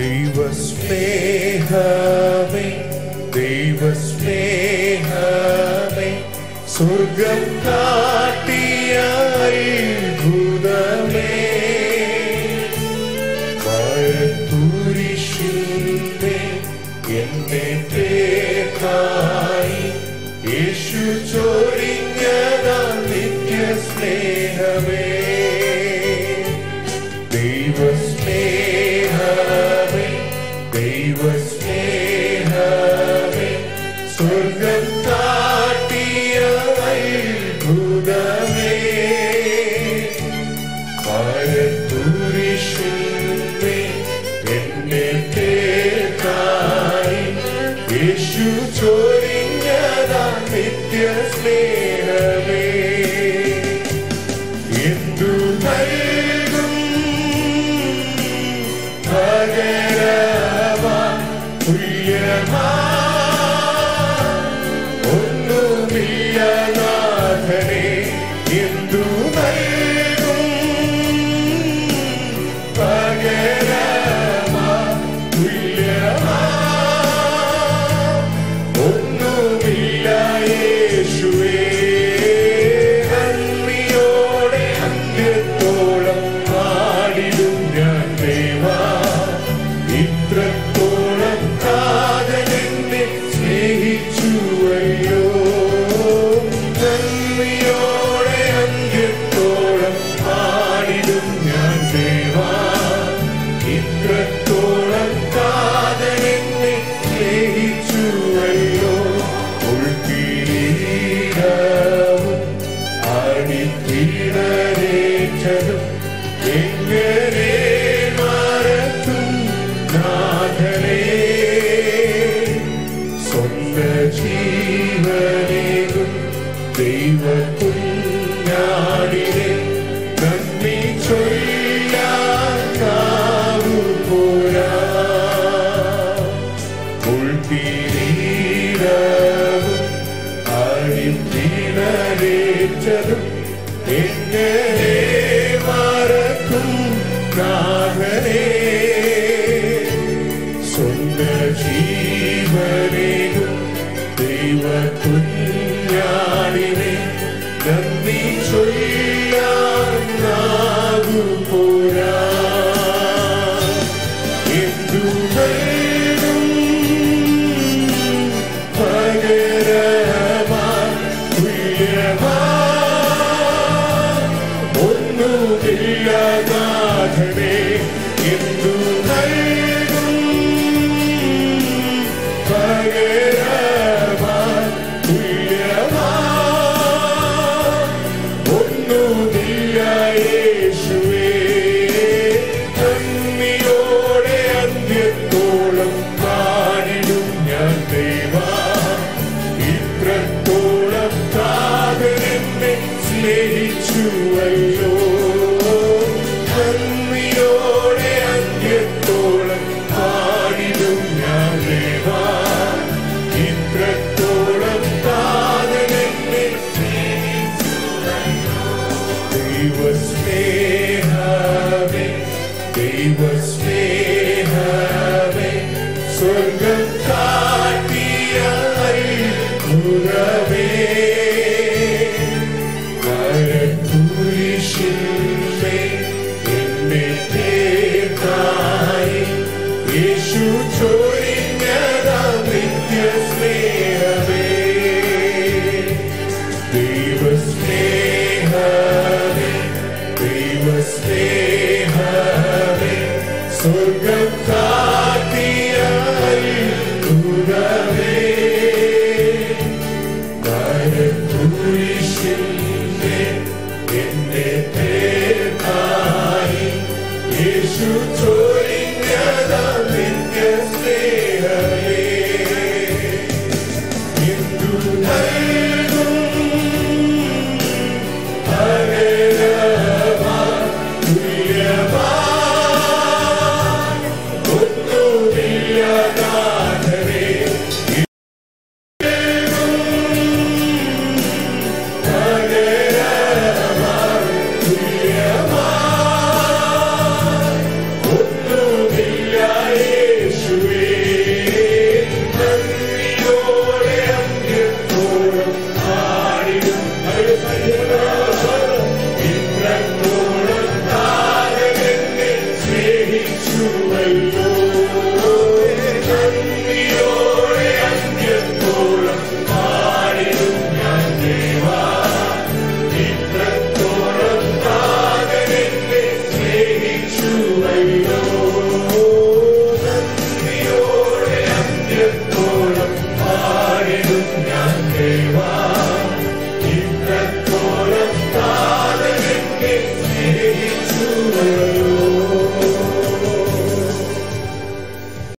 ദൈവസ്നേഹമേ ദൈവസ്നേഹമേ സ്വർഗം കാട്ടിയ അത്ഭുതമേ കുരിശിലെ എന്നെ പേർക്കായി യേശു ചൊരിഞ്ഞതാ നിത്യ സ്നേഹമേ ദൈവസ്നേഹമേ ദൈവസ്നേഹമേ സ്വർഗം കാട്ടിയ അത്ഭുതമേ കുരിശിലെ എന്നെ പേർക്കായി യേശു ചൊരിഞ്ഞതാ നിത്യ സ്നേഹമേ എന്തു നൽകും പകരമാ തുല്യമാ ഒന്നുമില്ല നാഥനേ എന്തു നൽകും പകരമാ തുല്യമാ ഒന്നുമില്ല യേശുവേ നന്ദിയോടെ അന്ത്യത്തോളം പാടിടും ഞാൻ ദേവാ ഇത്രത്തോളം കാതലെന്നെ സ്നേഹിച്ചുവല്ലോ നന്ദിയോടെ അന്ത്യത്തോളം പാടിടും ഞാൻ ദേവാ ഇത്രത്തോളം കാതലെന്നെ സ്നേഹിച്ചുവല്ലോ ഉൾക്കിരീടവും അടിപ്പിണരേറ്റതും എങ്ങനെ മറക്കും നാഥനേ സ്വന്ത ജീവനേകും ദൈവകുഞ്ഞാടിനെ നന്ദി ചൊല്ലാൻ പോരാ ഉൾക്കിരീടവും അടിപ്പിണരേറ്റതും എങ്ങനെ മറക്കും നാഥനേ സ്വന്തം ജീവനേകും ദൈവകുഞ്ഞാടിനെ നന്ദി ചൊല്ലാൻ പോരാ എന്തു നൽകും പകരമാ തുല്യമാ ഒന്നുമില്ല നാഥനേ എന്തു നൽകും പകരമാ തുല്യമാ ഒന്നുമില്ല യേശുവേ നന്ദിയോടെ അന്ത്യത്തോളം പാടിടും ഞാൻ ദേവാ ഇത്രത്തോളം കാതലെന്നെ സ്നേഹിച്ചുവല്ലോ നന്ദിയോടെ അന്ത്യത്തോളം പാടിടും ഞാൻ ദേവാ ഇത്രത്തോളം കാതലെന്നെ സ്നേഹിച്ചുവല്ലോ ദൈവസ്നേഹമേ ദൈവസ്നേഹമേ സ്വർഗം കാട്ടിയ അത്ഭുതമേ കുരിശിലെ എന്നെ പേർക്കായി യേശു